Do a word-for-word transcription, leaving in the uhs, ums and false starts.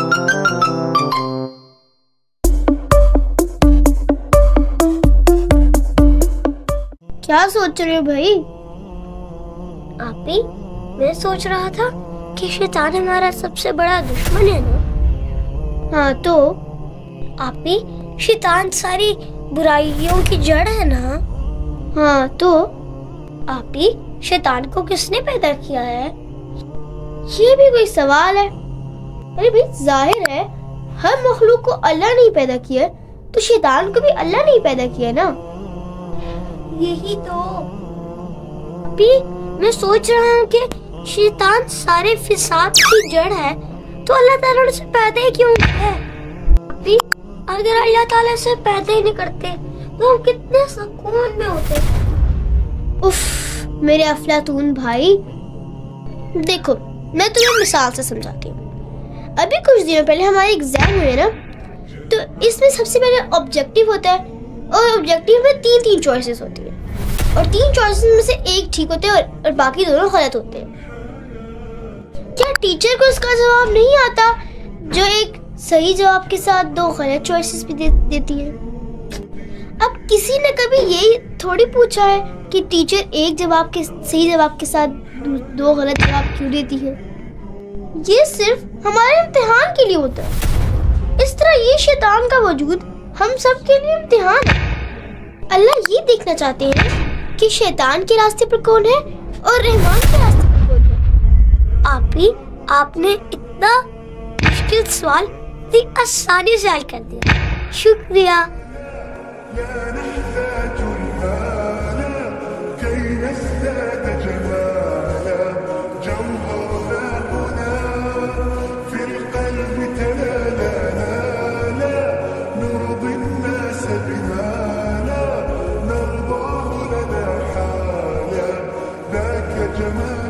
کیا سوچ رہے ہو بھائی؟ آپی میں سوچ رہا تھا کہ شیطان ہمارا سب سے بڑا دشمن ہے نا. ہاں تو آپی شیطان ساری برائیوں کی جڑ ہے نا. ہاں تو آپی شیطان کو کس نے پیدا کیا ہے؟ یہ بھی کوئی سوال ہے؟ ارے بھائی ظاہر ہے ہر مخلوق کو اللہ نہیں پیدا کیا تو شیطان کو بھی اللہ نہیں پیدا کیا نا. یہی تو آپی میں سوچ رہا ہوں کہ شیطان سارے فساد کی جڑ ہے تو اللہ تعالیٰ نے اسے پیدا ہی کیوں ہے؟ آپی اگر اللہ تعالیٰ سے پیدا ہی نہیں کرتے تو ہم کتنے سکون میں ہوتے. اف میرے افلاطون بھائی، دیکھو میں تمہیں مثال سے سمجھاتی ہوں. ابھی کچھ دنوں پہلے ہمارے ایگزام ہوئے نا، تو اس میں سب سے پہلے آبجیکٹیو ہوتا ہے اور آبجیکٹیو میں تین تین چوائسز ہوتی ہیں اور تین چوائسز میں سے ایک ٹھیک ہوتے ہیں اور باقی دونوں غلط ہوتے ہیں. کیا ٹیچر کو اس کا جواب نہیں آتا جو ایک صحیح جواب کے ساتھ دو غلط چوائسز بھی دے دیتی ہے؟ اب کسی نے کبھی یہی تھوڑی پوچھا ہے کہ ٹیچر ایک جواب کے صحیح جواب کے ساتھ دو غلط جواب کیوں دیتی ہے؟ یہ صرف ہمارے امتحان کے لیے ہوتا ہے. اس طرح یہ شیطان کا وجود ہم سب کے لیے امتحان ہے. اللہ یہ دیکھنا چاہتے ہیں کہ شیطان کے راستے پر کون ہے اور رحمان کے راستے پر کون ہے. آپی آپ نے اتنا مشکل سوال اتنی آسانی سے حل کر دیا، شکریہ. جمال